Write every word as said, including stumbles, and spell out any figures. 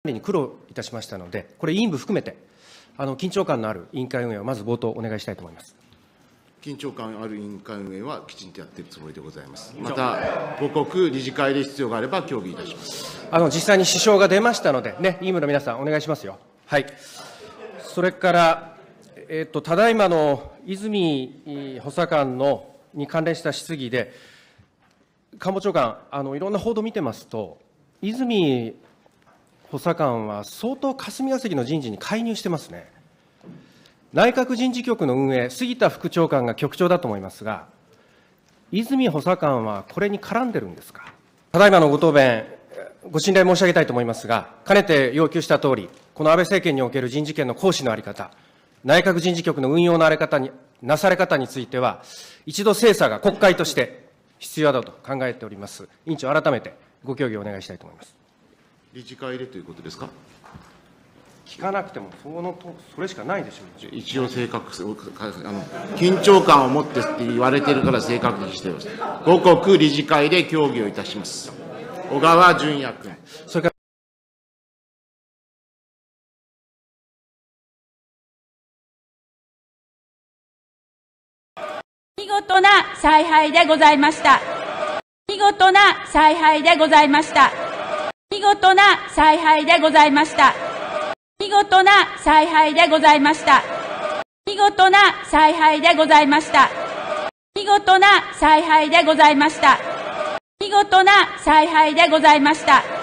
に苦労いたしましたので、これ、委員部含めて、あの緊張感のある委員会運営をまず冒頭、お願いしたいと思います。 緊張感ある委員会運営はきちんとやっているつもりでございます。また、母国理事会で必要があれば協議いたします。 あの実際に支障が出ましたので、ね、委員部の皆さん、お願いしますよ。はい、それから、えっと、ただいまの泉補佐官のに関連した質疑で、官房長官、あのいろんな報道を見てますと、泉補佐官は相当霞が関の人事に介入してますね。内閣人事局の運営、杉田副長官が局長だと思いますが、泉補佐官はこれに絡んでるんですか。ただいまのご答弁、ご信頼申し上げたいと思いますが、かねて要求したとおり、この安倍政権における人事権の行使の在り方、内閣人事局の運用の在り方に、なされ方については、一度精査が国会として必要だと考えております。委員長、改めてご協議をお願いしたいと思います。 理事会でということですか。 聞かなくてもそのと、それしかないでしょう。 一応正確、あの緊張感を持ってって言われているから正確にしています。母国理事会で協議をいたします。小川淳也君。 それから見事な采配でございました。見事な采配でございました。見事な采配でございました。見事な采配でございました。見事な采配でございました。見事な采配でございました。見事な采配でございました。